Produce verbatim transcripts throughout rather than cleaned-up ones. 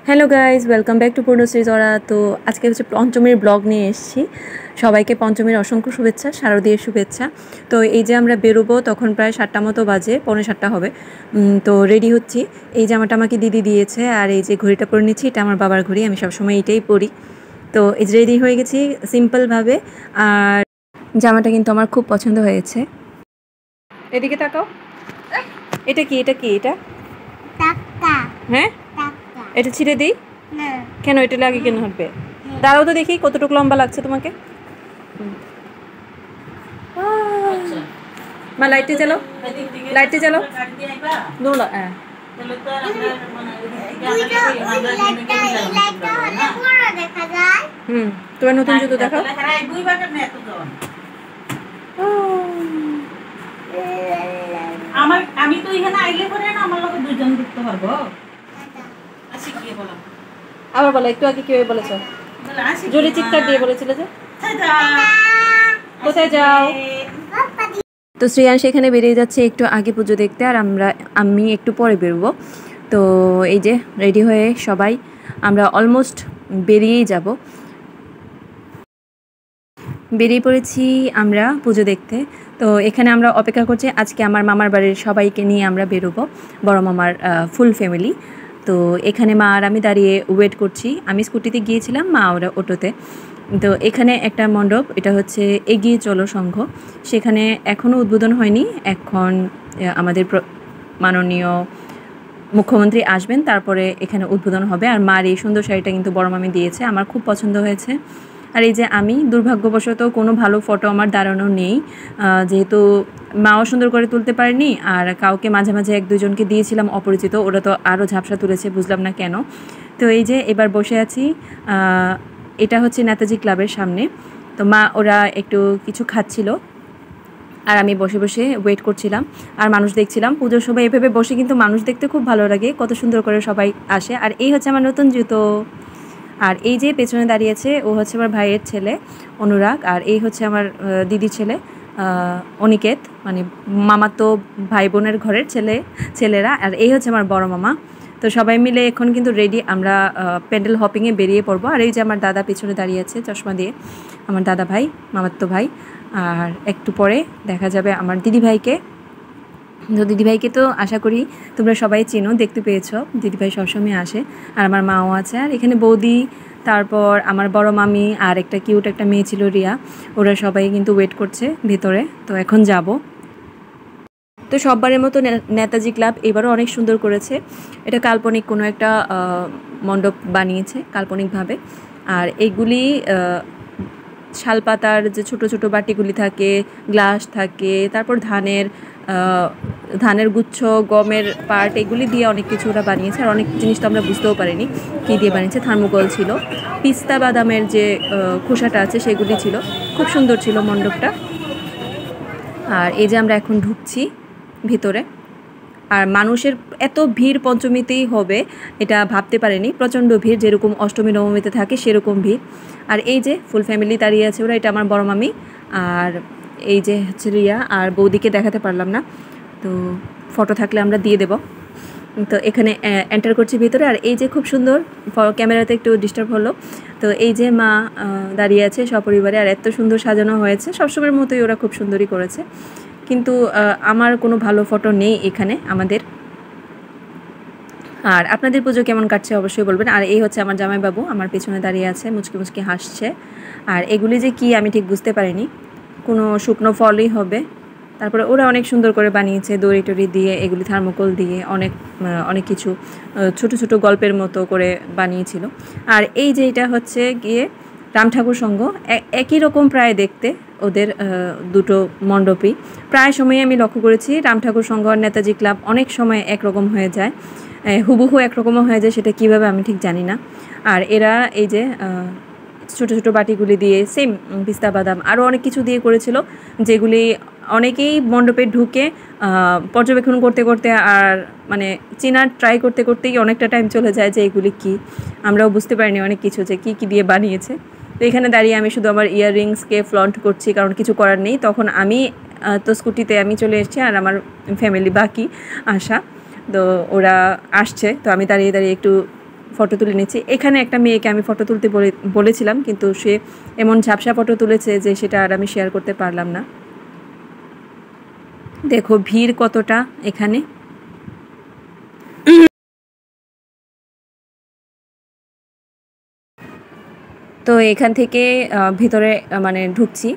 Hello guys, welcome back to Purnashree জরা। তো আজকে হচ্ছে পঞ্চমীর ব্লগ নিয়ে এসেছি। সবাইকে পঞ্চমীর অসংখ্য শুভেচ্ছা, শারদীয় শুভেচ্ছা। তো এই যে আমরা বেরোবো তখন প্রায় সাতটা মতো বাজে, পৌনে সাতটা হবে। তো রেডি হচ্ছি। এই জামাটা আমাকে দিদি দিয়েছে, আর এই যে ঘড়িটা পরে নিচ্ছি, এটা আমার বাবার ঘড়ি, আমি সবসময় এটাই পরি। তো এই যে রেডি হয়ে গেছি সিম্পলভাবে, আর জামাটা কিন্তু আমার খুব পছন্দ হয়েছে। এদিকে তাকাও, এটা কি এটা কি এটা হ্যাঁ এটা ছিঁড়ে দিই কেন? এটা লাগে কেন হাঁটবে? দাঁড়াও তো দেখি কতটুকু লম্বা লাগছে তোমাকে। মা লাইটে চালো, লাইটে চালো। হ্যাঁ হুম তোমার নতুন জুতো দেখাও। আমার আমি তো এখানে আইলে পরে না আমার লোক দুজন দেখতে পারবো। আসি কি বলো আবার বলো, একটু আগে কি বলেছ? জোরে চিৎকার দিয়ে বলেছিল যে কোথায় যাও। তো শ্রেয়ান সেখানে বেরিয়ে যাচ্ছে একটু আগে পুজো দেখতে, আর আমরা আমি একটু পরে বেরোবো। তো এই যে রেডি হয়ে সবাই আমরা অলমোস্ট বেরিয়েই যাব, বেরিয়ে পড়েছি আমরা পুজো দেখতে। তো এখানে আমরা অপেক্ষা করছি, আজকে আমার মামার বাড়ির সবাইকে নিয়ে আমরা বেরোবো, বড় মামার ফুল ফ্যামিলি। তো এখানে মা আর আমি দাঁড়িয়ে ওয়েট করছি। আমি স্কুটিতে গিয়েছিলাম, মা ওরা অটোতে। তো এখানে একটা মণ্ডপ, এটা হচ্ছে এগিয়ে চলো সংঘ, সেখানে এখনও উদ্বোধন হয়নি। এখন আমাদের মাননীয় মুখ্যমন্ত্রী আসবেন, তারপরে এখানে উদ্বোধন হবে। আর মার এই সুন্দর শাড়িটা কিন্তু বড় মামি দিয়েছে, আমার খুব পছন্দ হয়েছে। আর এই যে আমি দুর্ভাগ্যবশত কোনো ভালো ফটো আমার দাঁড়ানো নেই, যেহেতু মাও সুন্দর করে তুলতে পারেনি, আর কাউকে মাঝে মাঝে এক দুজনকে দিয়েছিলাম অপরিচিত, ওরা তো আরও ঝাপসা তুলেছে, বুঝলাম না কেন। তো এই যে এবার বসে আছি, এটা হচ্ছে নেতাজি ক্লাবের সামনে। তো মা ওরা একটু কিছু খাচ্ছিল, আর আমি বসে বসে ওয়েট করছিলাম আর মানুষ দেখছিলাম। পুজোর সময় এভাবে বসে কিন্তু মানুষ দেখতে খুব ভালো লাগে, কত সুন্দর করে সবাই আসে। আর এই হচ্ছে আমার নতুন জুতো। আর এই যে পেছনে দাঁড়িয়েছে ও হচ্ছে আমার ভাইয়ের ছেলে অনুরাগ, আর এই হচ্ছে আমার দিদি ছেলে অনিকেত, মানে মামাতো ভাই বোনের ঘরের ছেলে ছেলেরা। আর এই হচ্ছে আমার বড় মামা। তো সবাই মিলে এখন কিন্তু রেডি, আমরা প্যান্ডেল হপিংয়ে বেরিয়ে পড়বো। আর এই যে আমার দাদা পিছনে দাঁড়িয়ে আছে চশমা দিয়ে, আমার দাদা ভাই, মামাতো ভাই। আর একটু পরে দেখা যাবে আমার দিদিভাইকে। তো দিদিভাইকে তো আশা করি তোমরা সবাই চেনো, দেখতে পেয়েছ, দিদিভাই সবসময় আসে। আর আমার মাও আছে, আর এখানে বৌদি, তারপর আমার বড় মামি, আর একটা কিউট একটা মেয়ে ছিল রিয়া, ওরা সবাই কিন্তু ওয়েট করছে ভেতরে। তো এখন যাব। তো সববারের মতো নেতাজি ক্লাব এবারও অনেক সুন্দর করেছে। এটা কাল্পনিক কোনো একটা মণ্ডপ বানিয়েছে কাল্পনিকভাবে। আর এইগুলি শালপাতার যে ছোট ছোট বাটিগুলি থাকে, গ্লাস থাকে, তারপর ধানের ধানের গুচ্ছ, গমের পার্ট, এগুলি দিয়ে অনেক কিছু ওরা বানিয়েছে। আর অনেক জিনিস তো আমরা বুঝতেও পারিনি কী দিয়ে বানিয়েছে। থার্মোকল ছিল, পিস্তা বাদামের যে খোসাটা আছে সেগুলি ছিল, খুব সুন্দর ছিল মণ্ডপটা। আর এই যে আমরা এখন ঢুকছি ভিতরে, আর মানুষের এত ভিড় পঞ্চমীতেই হবে এটা ভাবতে পারিনি, প্রচণ্ড ভিড়, যেরকম অষ্টমী নবমীতে থাকে সেরকম ভিড়। আর এই যে ফুল ফ্যামিলি দাঁড়িয়ে আছে ওরা, এটা আমার বড় মামি, আর এই যে হচ্ছে রিয়া। আর বৌদিকে দেখাতে পারলাম না, তো ফটো থাকলে আমরা দিয়ে দেব। তো এখানে এন্টার করছি ভিতরে, আর এই যে খুব সুন্দর, ক্যামেরাতে একটু ডিস্টার্ব হলো। তো এই যে মা দাঁড়িয়ে আছে সপরিবারে, আর এত সুন্দর সাজানো হয়েছে, সবসময়ের মতোই ওরা খুব সুন্দরই করেছে। কিন্তু আমার কোনো ভালো ফটো নেই এখানে আমাদের। আর আপনাদের পুজো কেমন কাটছে অবশ্যই বলবেন। আর এই হচ্ছে আমার জামাইবাবু, আমার পেছনে দাঁড়িয়ে আছে, মুচকি মুচকি হাসছে। আর এগুলি যে কি আমি ঠিক বুঝতে পারিনি, কোনো শুকনো ফলই হবে। তারপরে ওরা অনেক সুন্দর করে বানিয়েছে, দড়ি টড়ি দিয়ে, এগুলি থার্মোকল দিয়ে, অনেক অনেক কিছু ছোট ছোট গল্পের মতো করে বানিয়েছিল। আর এই যে এটা হচ্ছে গিয়ে রাম ঠাকুর সংঘ, একই রকম প্রায় দেখতে ওদের দুটো মণ্ডপই। প্রায় সময় আমি লক্ষ্য করেছি রাম ঠাকুর সংঘ আর নেতাজি ক্লাব অনেক সময় একরকম হয়ে যায়, হুবহু একরকমও হয়ে যায়, সেটা কীভাবে আমি ঠিক জানি না। আর এরা এই যে ছোটো ছোটো বাটিগুলি দিয়ে সেম পিস্তা বাদাম আরও অনেক কিছু দিয়ে করেছিল, যেগুলি অনেকেই মণ্ডপে ঢুকে পর্যবেক্ষণ করতে করতে আর মানে চেনার ট্রাই করতে করতেই অনেকটা টাইম চলে যায় যে এগুলি কী, আমরাও বুঝতে পারিনি অনেক কিছু যে কী কী দিয়ে বানিয়েছে। তো এখানে দাঁড়িয়ে আমি শুধু আমার ইয়াররিংসকে ফ্লন্ট করছি, কারণ কিছু করার নেই। তখন আমি তো স্কুটিতে আমি চলে এসেছি, আর আমার ফ্যামিলি বাকি আসা, তো ওরা আসছে, তো আমি দাঁড়িয়ে দাঁড়িয়ে একটু ফটো তুলে নিচ্ছি। এখানে একটা মেয়েকে আমি ফটো তুলতে বলে বলেছিলাম, কিন্তু সে এমন ঝাপসা ফটো তুলেছে যে সেটা আর আমি শেয়ার করতে পারলাম না। দেখো ভিড় কতটা এখানে। তো এখান থেকে ভিতরে মানে ঢুকছি,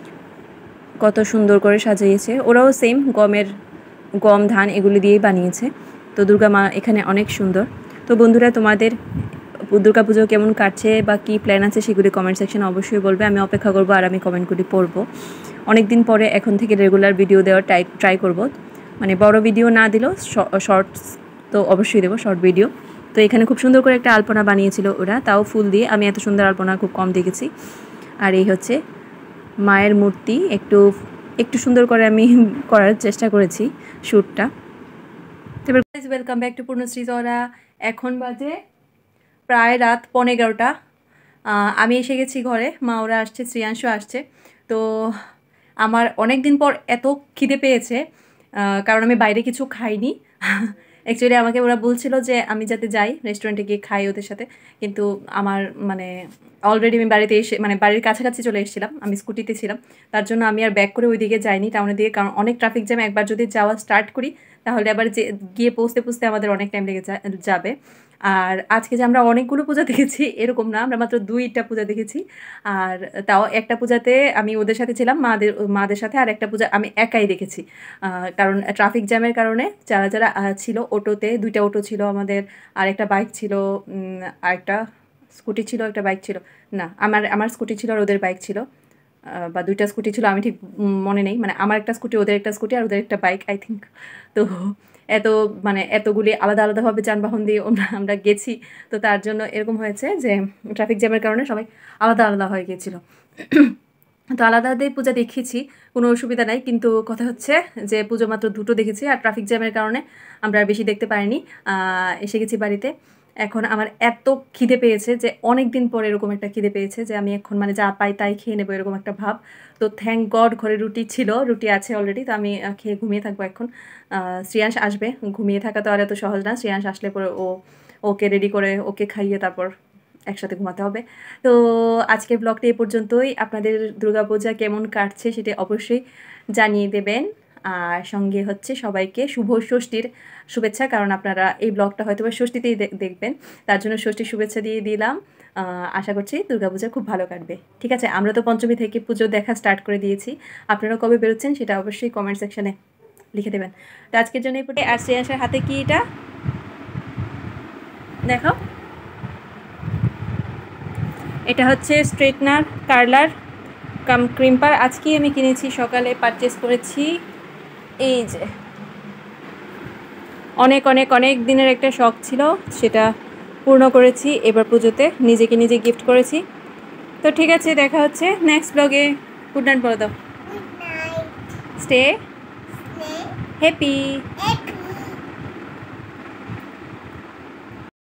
কত সুন্দর করে সাজিয়েছে। ওরাও সেম গমের গম ধান এগুলি দিয়েই বানিয়েছে। তো দুর্গা মা এখানে অনেক সুন্দর। তো বন্ধুরা, তোমাদের দুর্গা পুজো কেমন কাটছে বা কী প্ল্যান আছে সেগুলি কমেন্ট সেকশনে অবশ্যই বলবে। আমি অপেক্ষা করবো আর আমি কমেন্টগুলি পড়বো। অনেক দিন পরে এখন থেকে রেগুলার ভিডিও দেওয়ার ট্রাই ট্রাই করবো। মানে বড় ভিডিও না দিলেও শর্টস তো অবশ্যই দেবো, শর্ট ভিডিও। তো এখানে খুব সুন্দর করে একটা আলপনা বানিয়েছিল ওরা, তাও ফুল দিয়ে। আমি এত সুন্দর আলপনা খুব কম দেখেছি। আর এই হচ্ছে মায়ের মূর্তি, একটু একটু সুন্দর করে আমি করার চেষ্টা করেছি শ্যুটটা। এবার ওয়েলকাম ব্যাক টু পূর্ণশ্রী জরা। এখন বাজে প্রায় রাত পৌনে এগারোটা। আমি এসে গেছি ঘরে, মা ওরা আসছে, শ্রেয়াংশ আসছে। তো আমার অনেক দিন পর এত খিদে পেয়েছে, কারণ আমি বাইরে কিছু খাইনি। অ্যাকচুয়ালি আমাকে ওরা বলছিল যে আমি যাতে যাই রেস্টুরেন্টে গিয়ে খাই ওদের সাথে, কিন্তু আমার মানে অলরেডি আমি বাড়িতে এসে মানে বাড়ির কাছাকাছি চলে এসেছিলাম, আমি স্কুটিতে ছিলাম। তার জন্য আমি আর ব্যাক করে ওই দিকে যাইনি টাউনের দিকে, কারণ অনেক ট্রাফিক জ্যাম। একবার যদি যাওয়া স্টার্ট করি তাহলে আবার যে গিয়ে পৌঁছতে পৌঁছতে আমাদের অনেক টাইম লেগে যাবে। আর আজকে যে আমরা অনেকগুলো পূজা দেখেছি এরকম না, আমরা মাত্র দুইটা পূজা দেখেছি। আর তাও একটা পূজাতে আমি ওদের সাথে ছিলাম, মাদের মাদের সাথে, আর একটা পূজা আমি একাই দেখেছি। কারণ ট্রাফিক জ্যামের কারণে যারা যারা ছিল অটোতে, দুইটা অটো ছিল আমাদের, আর একটা বাইক ছিল, আর একটা স্কুটি ছিল, একটা বাইক ছিল না, আমার আমার স্কুটি ছিল আর ওদের বাইক ছিল, বা দুইটা স্কুটি ছিল, আমি ঠিক মনে নেই। মানে আমার একটা স্কুটি, ওদের একটা স্কুটি, আর ওদের একটা বাইক আই থিঙ্ক। তো এত মানে এতগুলি আলাদা আলাদাভাবে যানবাহন দিয়ে আমরা গেছি, তো তার জন্য এরকম হয়েছে যে ট্রাফিক জ্যামের কারণে সবাই আলাদা আলাদা হয়ে গিয়েছিল। তো আলাদা আলাদাই পূজা দেখিয়েছি, কোনো অসুবিধা নাই। কিন্তু কথা হচ্ছে যে পুজো মাত্র দুটো দেখেছি, আর ট্রাফিক জ্যামের কারণে আমরা আর বেশি দেখতে পারিনি। এসে গেছি বাড়িতে। এখন আমার এত খিদে পেয়েছে যে অনেক দিন পরে এরকম একটা খিদে পেয়েছে যে আমি এখন মানে যা পাই তাই খেয়ে নেবো, এরকম একটা ভাব। তো থ্যাংক গড ঘরে রুটি ছিল, রুটি আছে অলরেডি। তো আমি খেয়ে ঘুমিয়ে থাকবো এখন। শ্রেয়াংশ আসবে, ঘুমিয়ে থাকা তো আর এত সহজ না। শ্রেয়াংশ আসলে পরে ও ওকে রেডি করে ওকে খাইয়ে তারপর একসাথে ঘুমাতে হবে। তো আজকের ব্লগটি এই পর্যন্তই। আপনাদের দুর্গাপূজা কেমন কাটছে সেটা অবশ্যই জানিয়ে দেবেন। আর সঙ্গে হচ্ছে সবাইকে শুভ ষষ্ঠীর শুভেচ্ছা, কারণ আপনারা এই ব্লগটা হয়তো বা ষষ্ঠীতেই দেখবেন, তার জন্য ষষ্ঠীর শুভেচ্ছা দিয়ে দিলাম। আশা করছি দুর্গাপূজা খুব ভালো কাটবে। ঠিক আছে, আমরা তো পঞ্চমী থেকে পুজো দেখা স্টার্ট করে দিয়েছি। আপনারা কবে বেরোচ্ছেন সেটা অবশ্যই কমেন্ট সেকশনে লিখে দেবেন। তো আজকের জন্য এই পর্যন্ত। আর শ্রেয়াংশের হাতে কি এটা দেখো, এটা হচ্ছে স্ট্রেটনার, কার্লার কাম ক্রিম্পার। আজকেই আমি কিনেছি, সকালে পারচেস করেছি। এই যে অনেক অনেক অনেক দিনের একটা শখ ছিল, সেটা পূর্ণ করেছি এবার পুজোতে, নিজেকে নিজে গিফট করেছি। তো ঠিক আছে, দেখা হচ্ছে নেক্সট ব্লগে। গুড নাইট বলে দাও। Stay happy.